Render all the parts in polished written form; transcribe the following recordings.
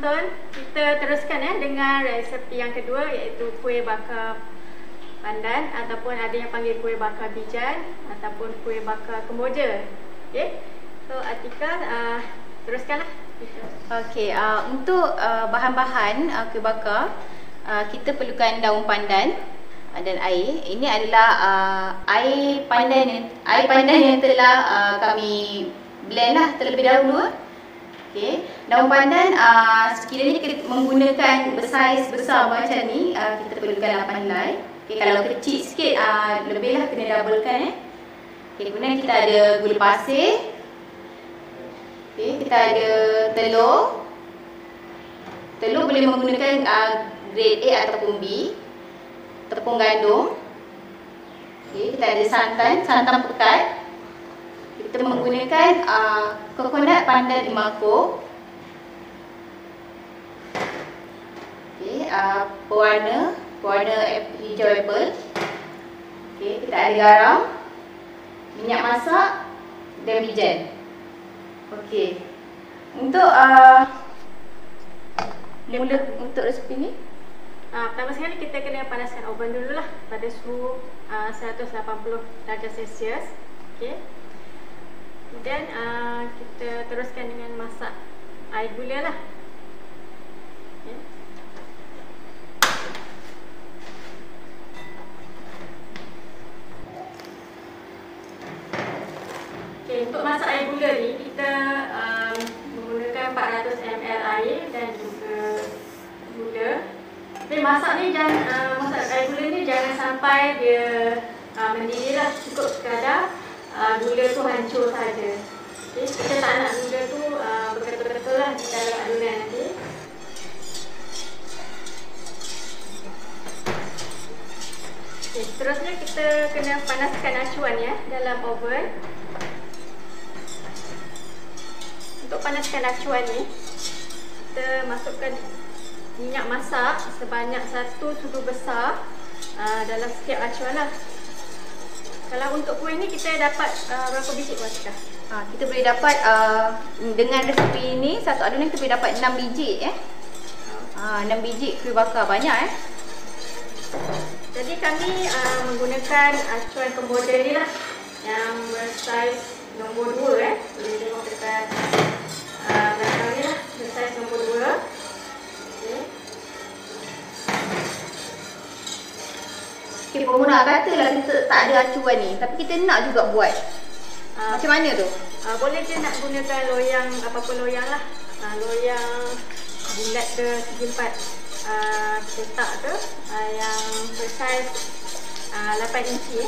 penonton, kita teruskan dengan resepi yang kedua, iaitu kuih bakar pandan ataupun ada yang panggil kuih bakar bijan ataupun kuih bakar kemboja. Okey. So Atika, teruskanlah. Okey, untuk bahan-bahan kuih bakar, kita perlukan daun pandan dan air. Ini adalah air pandan yang telah kami blend lah terlebih dahulu. Okey, daun pandan sekiranya kita menggunakan bersaiz besar macam ni, kita perlukan 8 helai. Okey, kalau kecil sikit lebihlah, kena doublekan. Okey, kemudian kita ada gula pasir. Okey, kita ada telur. Telur boleh menggunakan grade A ataupun B. Tepung gandum. Okey, kita ada santan pekat. Kita menggunakan coconut pandan 5 kop. Okey, pewarna hijau apple. Okey, kita ada garam, minyak masak dan bijan. Okey. Untuk mula untuk resepi ni, pertama sekali kita kena panaskan oven dululah pada suhu 180 darjah Celsius. Okey. Kemudian kita teruskan dengan masak air gula lah. Okay. Okay, untuk masak air gula ni kita menggunakan 400 ml air dan juga gula. Tapi masak ni masak air gula ni jangan sampai dia mendidih lah, cukup sekadar gula tu hancur saja. Okay, kita tak nak gula tu betul-betul lah di dalam adunan nanti. Okay, seterusnya kita kena panaskan acuan ya dalam oven. Untuk panaskan acuan ni, kita masukkan minyak masak sebanyak 1 sudu besar dalam setiap acuan lah. Kalau untuk kuih ni kita dapat berapa biji Atika? Kita boleh dapat dengan resepi ni, satu adunan kita boleh dapat 6 biji 6 biji kuih bakar, banyak Jadi kami menggunakan acuan kemboja ni lah, yang bersaiz nombor 2 boleh tengok dekat belakang ni lah, bersaiz nombor 2. Okay. Okay, pengguna katalah kita tak ada acuan ni, tapi kita nak juga buat. Macam mana tu? Boleh je nak gunakan loyang, apa-apa loyang lah. Loyang bulat ke segi 4 cetak ke, yang bersaiz 8 inci.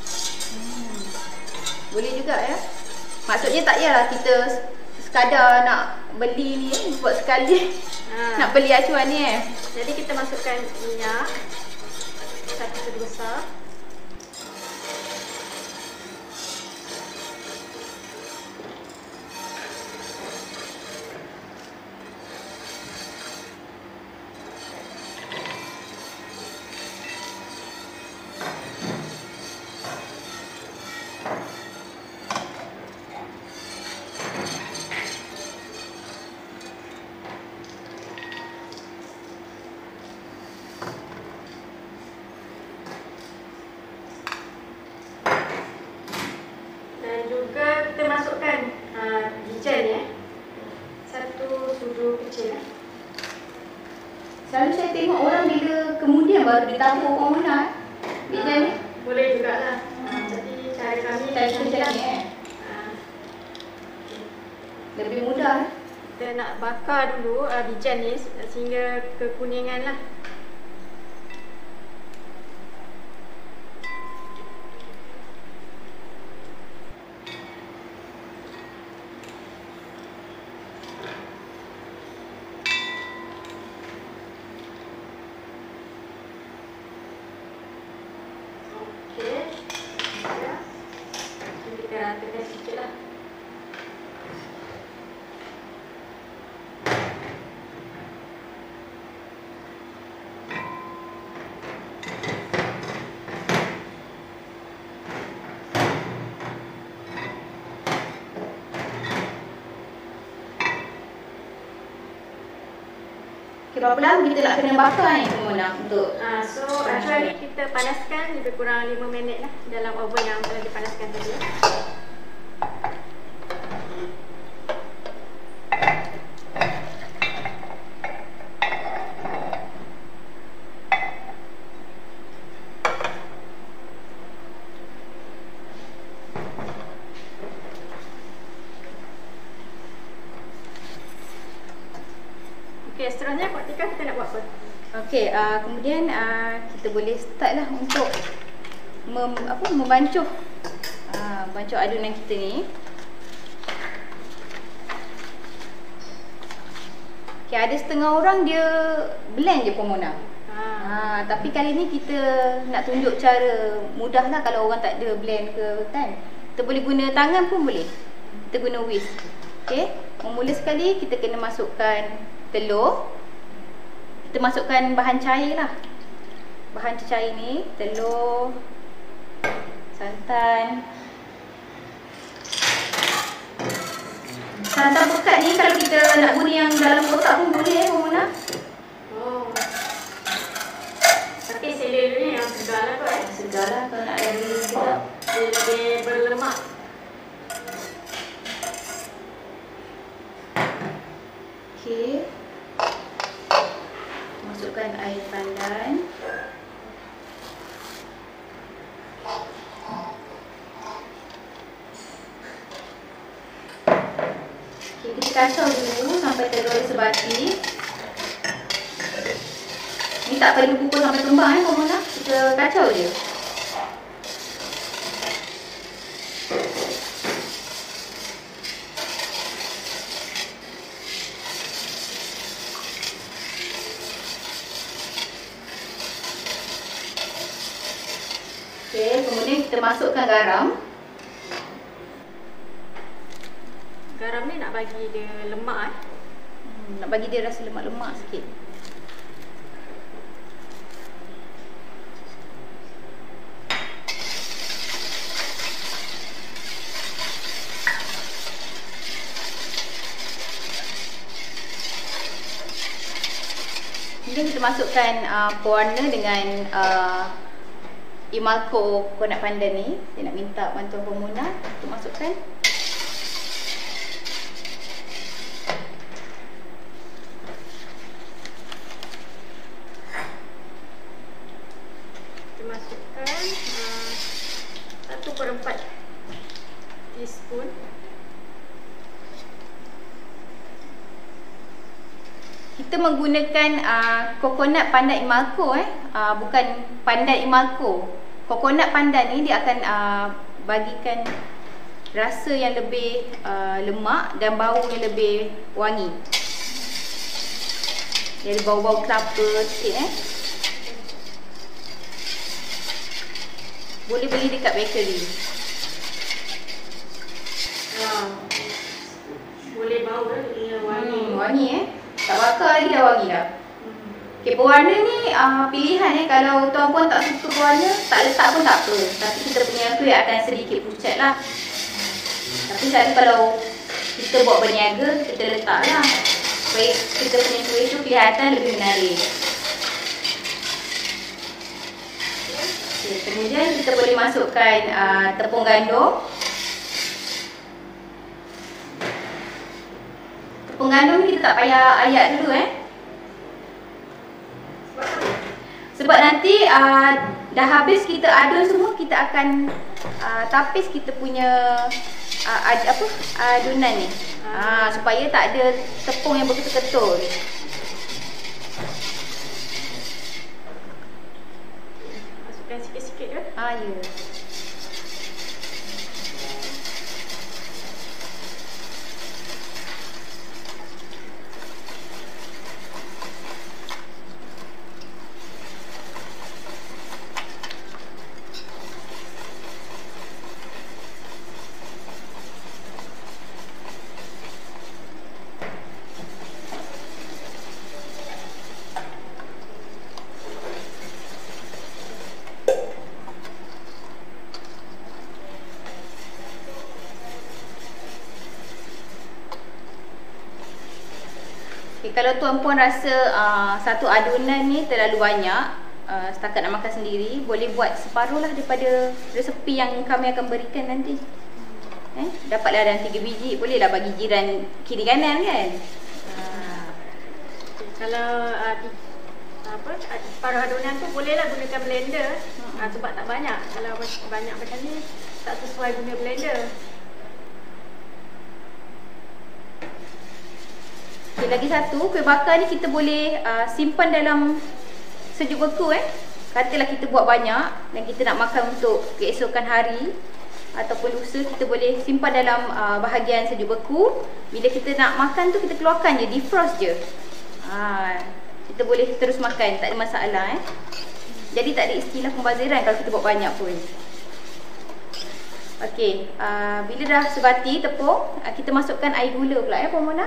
Boleh juga ya. Maksudnya tak payahlah kita sekadar nak beli ni, buat sekali nak beli acuan ni Jadi kita masukkan minyak 1 sudu besar. Juga kita masukkan bijan 1 sudu kecil. Selalu saya tengok orang bila kemudian baru ditabur hormona bijan ni. Boleh jugalah. Jadi cara kami macam ni lebih mudah. Kita nak bakar dulu bijan ni sehingga kekuningan lah. Kita ratakan sikit lah. Okay, berapa lama kita nak kena bakar ni Mona untuk So actually kita panaskan lebih kurang 5 minit lah dalam oven yang telah dipanaskan tadi. Okay, seterusnya Kak Tika kita nak buat apa? Okey, kemudian kita boleh start lah untuk membancuh bancuh adunan kita ni. Okey, ada setengah orang dia blend je Mona. Tapi kali ni kita nak tunjuk cara mudah lah kalau orang tak ada blend ke kan. Kita boleh guna tangan pun boleh. Kita guna whisk. Okey, mula sekali kita kena masukkan telur. Kita masukkan bahan cair lah. Bahan cair ni telur, santan. Santan pekat ni kalau kita nak guna yang dalam kotak pun boleh Mona. Tapi selera dulu ni yang segar lah kot Segar lah kalau nak lagi sedap. Dia lebih berlemak. Okey, masukkan air pandan. Okey, kita kacau dulu sampai telur dia sebati. Ni tak perlu pukul sampai kembang Mona. Kita kacau je. Okey, kemudian kita masukkan garam. Garam ni nak bagi dia lemak Nak bagi dia rasa lemak-lemak sikit. Kemudian kita masukkan pewarna dengan Imalco coconut pandan ni. Saya nak minta bantuan Mona untuk masukkan. Kita masukkan 1/4 teaspoon. Kita menggunakan coconut pandan Imalco bukan pandan Imalco. Coconut pandan ni dia akan bagikan rasa yang lebih lemak dan bau yang lebih wangi. Dia ada bau-bau kelapa sikit Boleh beli dekat bakery. Boleh bau dah dia wangi. Wangi tak bakar lagi dah wangi dah. Okey, pewarna ni pilihan kalau tuan puan tak suka pewarna, tak letak pun tak apa. Tapi kita punya kuih akan sedikit pucat lah. Tapi selalu kalau kita buat berniaga, kita letak lah supaya kita punya kuih tu kelihatan lebih menarik. Okay, kemudian kita boleh masukkan tepung gandum. Tepung gandum ni kita tak payah ayak dulu sebab nanti dah habis kita adun semua, kita akan tapis kita punya adunan ni supaya tak ada tepung yang berketul-ketul. Masukkan sikit-sikit ke? Ya. Okay, kalau tuan puan rasa satu adunan ni terlalu banyak, setakat nak makan sendiri, boleh buat separuh lah daripada resepi yang kami akan berikan nanti. Dapatlah dalam 3 biji, bolehlah bagi jiran kiri kanan kan. Kalau separuh adunan tu bolehlah gunakan blender. Sebab tak banyak. Kalau banyak macam ni tak sesuai guna blender. Okay, lagi satu, kuih bakar ni kita boleh simpan dalam sejuk beku. Katalah kita buat banyak dan kita nak makan untuk keesokan hari ataupun lusa, kita boleh simpan dalam bahagian sejuk beku. Bila kita nak makan tu, kita keluarkan je, defrost je. Kita boleh terus makan, tak ada masalah. Jadi tak ada istilah pembaziran kalau kita buat banyak pun. Okey, bila dah sebati tepung, kita masukkan air gula pula Puan Mona.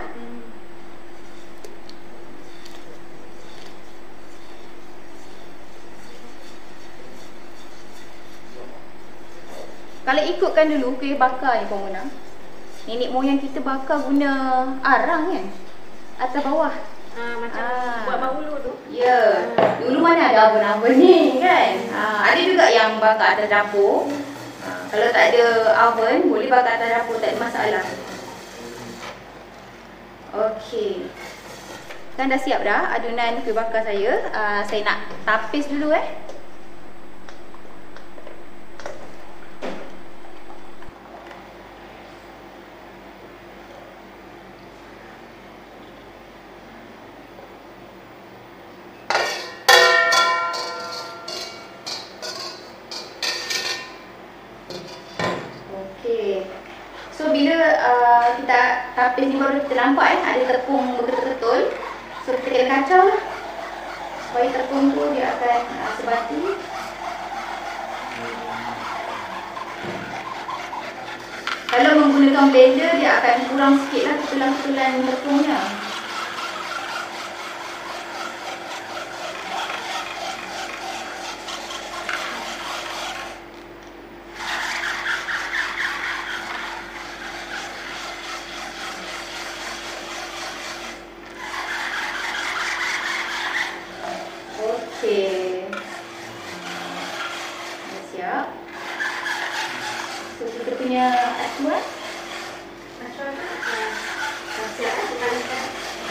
Kalau ikutkan dulu kuih bakar ni Puan Mona, nenek moyang kita bakar guna arang kan, atas bawah. Macam buat bahulu tu. Ya, dulu mana ada oven-oven ni kan. Ada juga yang bakar atas dapur. Kalau tak ada oven, boleh bakar atas dapur, tak ada masalah. Okey, kan dah siap dah adunan kuih bakar saya. Saya nak tapis dulu So bila kita tapis ni baru kita nampak ada tepung betul-betul. So kita kena kacau lah supaya tepung tu dia akan sebati. Kalau menggunakan blender dia akan kurang sikit lah ketulan-ketulan tepungnya. Okey, dah siap. So kita punya acuan Dah siap kita letak.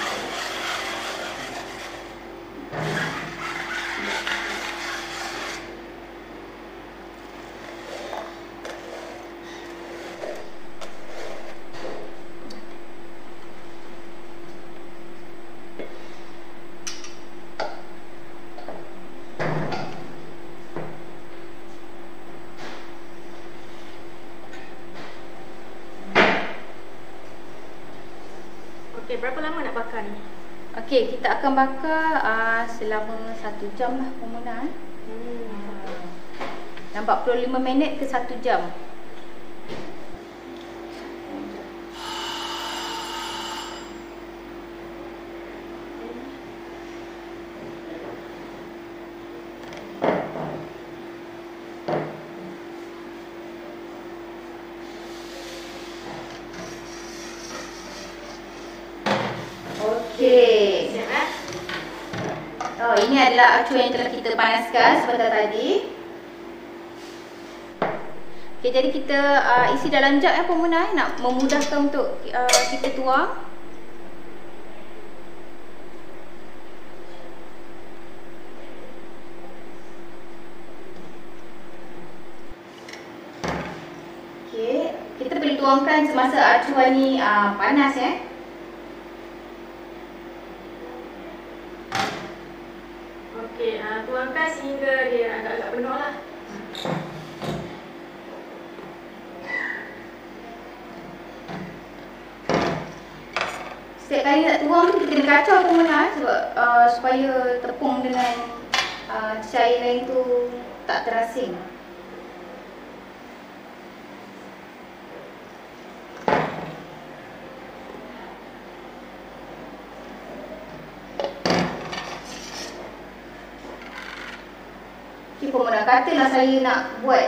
Okey, berapa lama nak bakar ni? Okey, kita akan bakar selama 1 jam lah Puan Mona. Dan 45 minit ke 1 jam. Okey. Oh, ini adalah acuan yang telah kita panaskan sebentar tadi. Okey, jadi kita isi dalam jug Puan Mona nak memudahkan untuk kita tuang. Okey, kita perlu tuangkan semasa acuan ni panas Okey, tuangkan sehingga dia agak-agak penuh lah. Setiap kali nak tuang tu kita kena kacau Puan Mona sebab supaya tepung dengan cair lain tu tak terasing. Puan Mona, katalah saya nak buat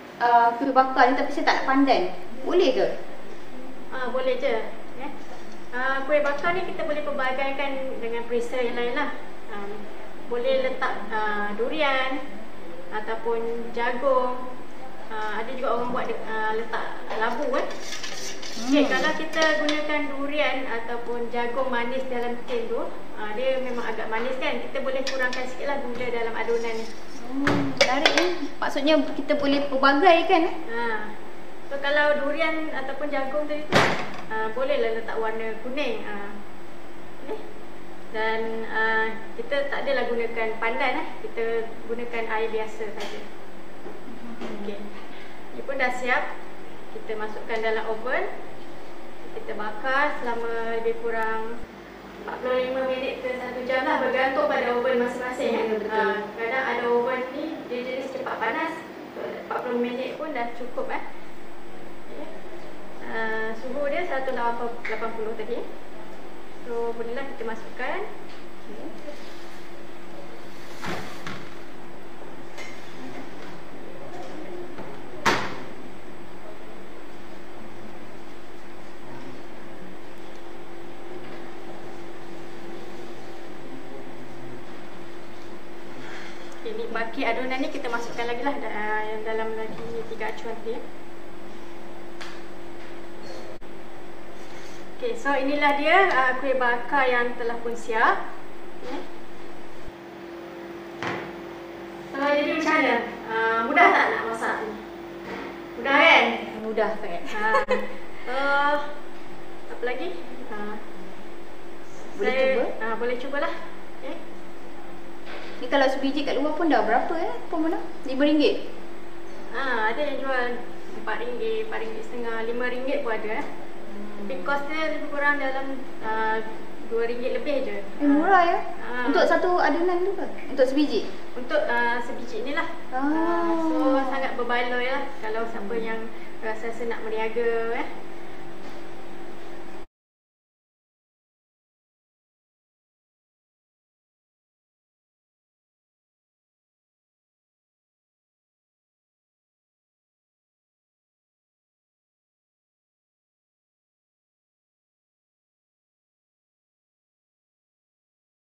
kuih bakar ni tapi saya tak nak pandan, boleh ke? Boleh je. Kuih bakar ni kita boleh pelbagaikan dengan perisa yang lain lah. Boleh letak durian ataupun jagung. Ada juga orang buat letak labu kan. Okay, kalau kita gunakan durian ataupun jagung manis dalam tin tu, dia memang agak manis kan. Kita boleh kurangkan sikit lah gula dalam adunan ni. Menarik ni. Maksudnya kita boleh pelbagaikan So kalau durian ataupun jagung tadi tu, bolehlah letak warna kuning. Okay. Dan kita tak adalah gunakan pandan kita gunakan air biasa saja. Okey. Ini pun dah siap. Kita masukkan dalam oven. Kita bakar selama lebih kurang 45 minit ke 1 jam lah, bergantung pada oven masing-masing. Kadang ada oven ni dia jenis cepat panas. 40 minit pun dah cukup suhu dia 180 tadi. So bolehlah kita masukkan. Ini baki adunan ni kita masukkan lagi lah yang dalam lagi 3 acuan tadi. Okay, so inilah dia kuih bakar yang telah pun siap. So jadi macam mana? Mudah tak nak masak ni? Mudah kan? Mudah sangat. So apa lagi? Boleh cuba? Boleh cubalah. Okay. Ni kalau sebiji kat luar pun dah berapa Pemenang? RM5? Ada yang jual RM4, RM4.5, RM5 pun ada Tapi kos dia lebih kurang dalam RM2 lebih je. Murah ya? Untuk satu adunan tu ke? Untuk sebiji? Untuk sebiji ni lah. So sangat berbaloi lah kalau siapa yang rasa nak meniaga